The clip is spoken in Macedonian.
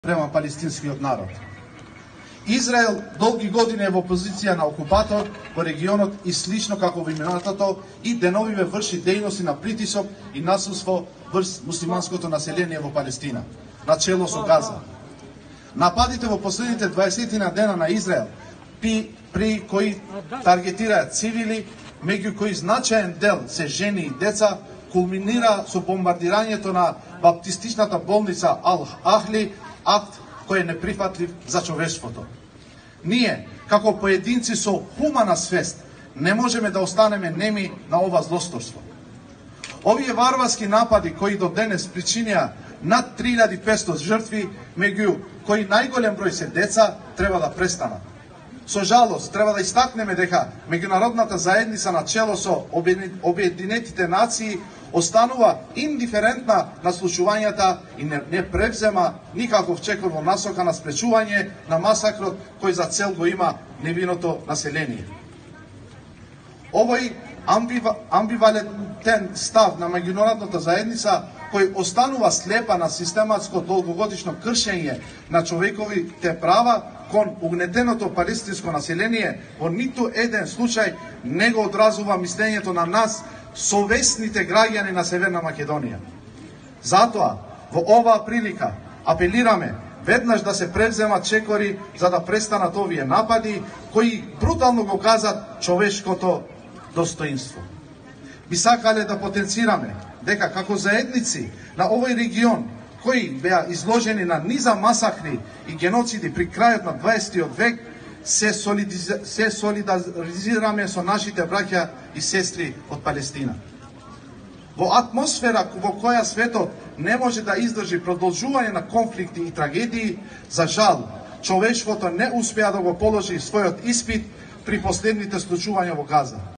према палестинскиот народ. Израел долги години е во позиција на окупатор во регионот и слично како во минатото и деновиве врши дејности на притисок и насилство врз муслиманското население во Палестина, начело со Газа. Нападите во последните 20 дена на Израел, при кои таргетираат цивили, меѓу кои значаен дел се жени и деца, кулминира со бомбардирањето на баптистичната болница Ал-Ахли, акт кој е неприфатлив за човештвото. Ние, како поединци со хумана свест, не можеме да останеме неми на ова злосторство. Овие варварски напади кои до денес причинија над 3500 жртви, меѓу кои најголем број се деца, треба да престанат. Со жалост, треба да истакнеме дека меѓународната заедница на чело со Обединетите нации останува индиферентна на случувањата и не превзема никаков чекор во насока на спречување на масакрот кој за цел го има невиното население. Овој амбивалентен став на меѓународната заедница кој останува слепа на систематско долгогодишно кршење на човековите права кон угнетеното палестинско население, во ниту еден случај не го одразува мислењето на нас, совесните граѓани на Северна Македонија. Затоа, во оваа прилика, апелираме веднаш да се превземат чекори за да престанат овие напади, кои брутално го газат човешкото достоинство. Би сакале да потенцираме дека како заедници на овој регион, кои беа изложени на низа масакри и геноциди при крајот на 20 век, се солидаризираме со нашите браќа и сестри од Палестина. Во атмосфера во која светот не може да издржи продолжување на конфликти и трагедии, за жал, човештвото не успеа да го положи својот испит при последните случувања во Газа.